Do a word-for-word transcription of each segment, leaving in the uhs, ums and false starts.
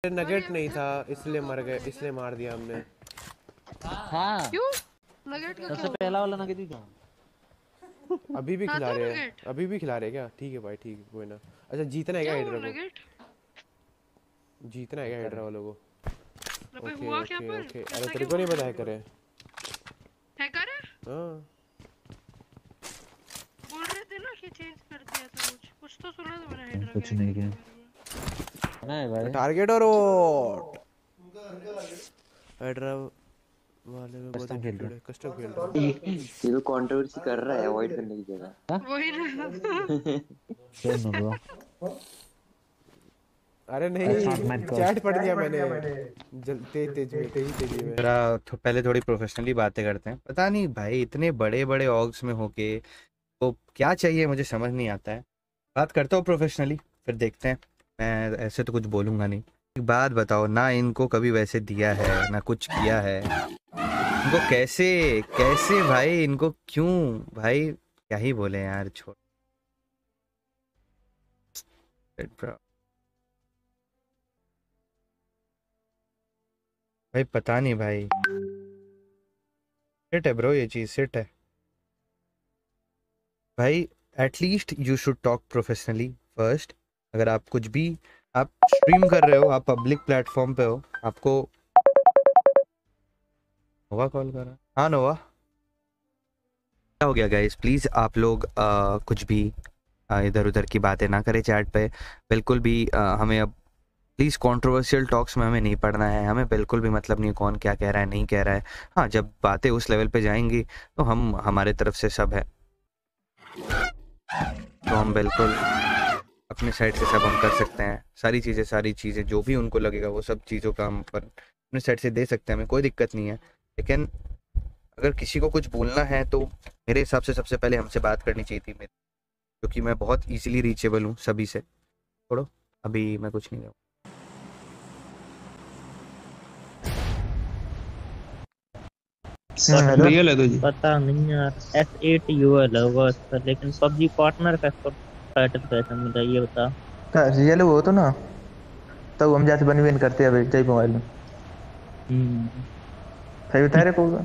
Nugget नहीं था इसलिए मर गए, इसलिए मार दिया हमने। हाँ क्यों? नगेट का क्या सबसे हुआ? पहला वाला नगेट ही था। अभी भी था खिला तो रहे हैं, नगेट। अभी भी खिला रहे हैं क्या? ठीक है भाई, ठीक है, कोई ना। अच्छा जीतना है क्या क्या हुआ हाइड्रा को? नगेट? जीतना है क्या हाइड्रा वालों को? अबे ओके हुआ क्या ओके पर? ओके। अरे ऐसा तेरे क्या को बोल नहीं रहे पता हो? है करे? हैकर है? हाँ बोल रहे थे ना कि चेंज कर दिया था कुछ। कुछ तो सुना था मैंने हाइड्रा कुछ के नहीं हैकर के किया बारे में। नहीं भाई। टारगेट और वोट हाइड्रा वाले में बहुत कस्टम खेल एटीट्यूड रहा है। कस्टम खेल रहा है ये तो कंट्रोवर्सी कर रहा है अवॉइड करने की जगह। है। वही ना। खेल नहीं रहा। अरे That's not नहीं, meant for- चैट पढ़ दिया मैंने जल तेज तेज में, तेजी तेजी में। जरा तो पहले थोड़ी प्रोफेशनली बातें करते हैं। पता नहीं भाई इतने बड़े बड़े ऑर्ग्स में होके तो क्या चाहिए मुझे समझ नहीं आता है। बात करता हूँ प्रोफेशनली, फिर देखते हैं। मैं ऐसे तो कुछ बोलूँगा नहीं। एक बात बताओ ना, इनको कभी वैसे दिया है ना कुछ किया है। इनको कैसे कैसे भाई, इनको क्यों भाई, क्या ही बोले यार, छोड़। भाई पता नहीं भाई, सिट है ब्रो, ये चीज़ सिट है भाई। At least you should talk professionally first. अगर आप कुछ भी, आप स्ट्रीम कर रहे हो, आप पब्लिक प्लेटफॉर्म पे हो, आपको नोवा कॉल कर रहा है। हाँ नोवा, क्या हो गया गाइस? प्लीज़ आप लोग आ, कुछ भी इधर उधर की बातें ना करें चैट पे। बिल्कुल भी आ, हमें अब प्लीज़ कंट्रोवर्शियल टॉक्स में हमें नहीं पढ़ना है। हमें बिल्कुल भी मतलब नहीं कौन क्या कह रहा है नहीं कह रहा है। हाँ जब बातें उस लेवल पे जाएंगी तो हम, हमारे तरफ से सब है, तो हम बिल्कुल अपने साइड से सब हम कर सकते हैं। सारी चीज़ें सारी चीज़ें जो भी उनको लगेगा वो सब चीज़ों का हम पर अपने साइड से दे सकते हैं, हमें कोई दिक्कत नहीं है। लेकिन अगर किसी को कुछ बोलना है तो मेरे हिसाब से सबसे पहले हमसे बात करनी चाहिए थी मेरी, क्योंकि मैं बहुत इजीली रीचेबल हूँ सभी से। छोड़ो अभी मैं कुछ नहीं कहूँ। रियल है तो जी पता नहीं यार। एस एट यूएल है वो इसका, लेकिन पबजी पार्टनर का इसको टाइटल कैसे मिला ये बता। रियल वो तो ना, तब हम जैसे बन वेन करते हैं जय मोबाइल में। हम्म सही बता रहे को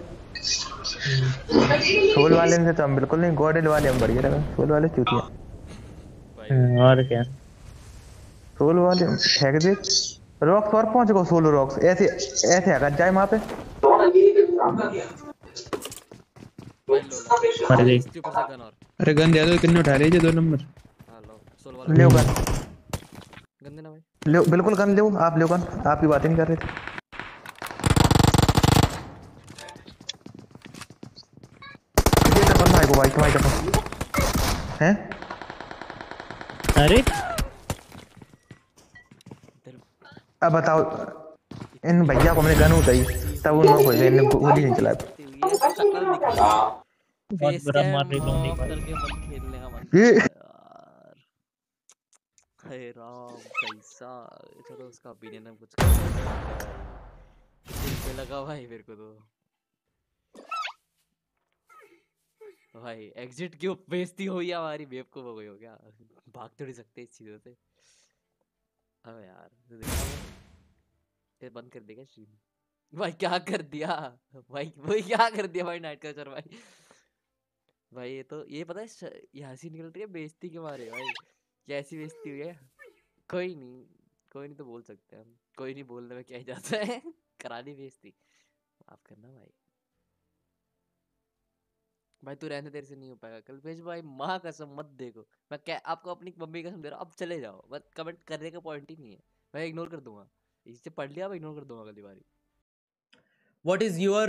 सोल वाले से तो हम बिल्कुल नहीं, गॉडेल वाले हम बढ़िया लगा। सोल वाले चूतिया और क्या। सोल वाले फेंक दे रॉक्स और पहुंच गो। सोलो रॉक्स ऐसे ऐसे अगर जाए वहां पे मर गई। अरे गन दे दो, कितने उठा लीजिए दो नंबर। ले गन, ले बिल्कुल गन ले। आप ले गन, आप ही बातें नहीं कर रहे थे। ये तो बंदा है को भाई, तुम्हारी तरफ हैं। अरे अब बताओ, इन भैया को मैंने गन उठाई तब उन्होंने कोई इन्हें गोली नहीं चलाया। बहुत बुरा मार रही लोग खेलने का मन ये यार। हे राम कैसा, चलो उसका ओपिनियन हम कुछ पे लगा भाई मेरे को तो। भाई एग्जिट क्यों बेइज्जती हुई है हमारी, बेवकूफ हो गई हो क्या? भाग तो नहीं सकते इस चीजों से। अबे यार ये बंद कर देगा स्ट्रीम। भाई क्या कर दिया भाई, वही क्या कर दिया भाई नाइट कल्चर भाई। भाई ये तो ये पता है यहाँ से निकल रही है बेइज्जती के मारे भाई। कैसी बेइज्जती हुई है? कोई नहीं, कोई नहीं तो बोल सकते हैं हम, कोई नहीं बोलने में क्या ही जाता है। करानी बेइज्जती, माफ करना भाई। भाई तू रहने, तेरे से नहीं हो पाएगा कल भेज भाई, माँ कसम मत देखो। मैं क्या आपको अपनी मम्मी कसम दे रहा हूँ, अब चले जाओ, बस कमेंट करने का पॉइंट ही नहीं है। मैं इग्नोर कर दूंगा, इससे पढ़ लिया मैं इग्नोर कर दूंगा अगली बारी। What is your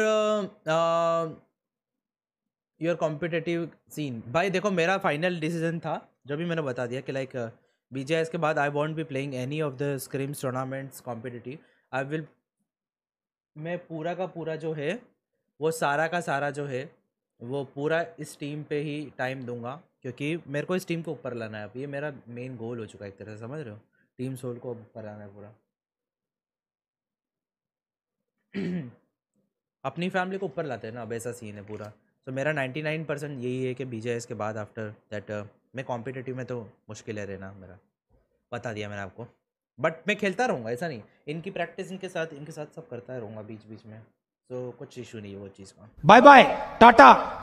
your competitive scene? भाई देखो मेरा फाइनल डिसीजन था जो भी मैंने बता दिया कि लाइक बीजेएस के बाद I won't be playing any of the scrims tournaments competitive. I will, मैं पूरा का पूरा जो है वो सारा का सारा जो है वो पूरा इस टीम पे ही टाइम दूंगा, क्योंकि मेरे को इस टीम को ऊपर लाना है। अब ये मेरा मेन गोल हो चुका है एक तरह से, समझ रहे हो? टीम सोल को ऊपर लाना है पूरा। अपनी फैमिली को ऊपर लाते हैं ना, अब ऐसा सीन है पूरा। तो so, मेरा निन्यानवे परसेंट यही है कि बीजेएस के बाद आफ्टर दैट मैं कॉम्पिटिटिव में तो मुश्किल है रहना मेरा, बता दिया मैंने आपको। बट मैं खेलता रहूँगा, ऐसा नहीं। इनकी प्रैक्टिस इनके साथ इनके साथ सब करता रहूँगा बीच बीच में, तो कुछ इशू नहीं है वो चीज़ का। Bye bye Tata.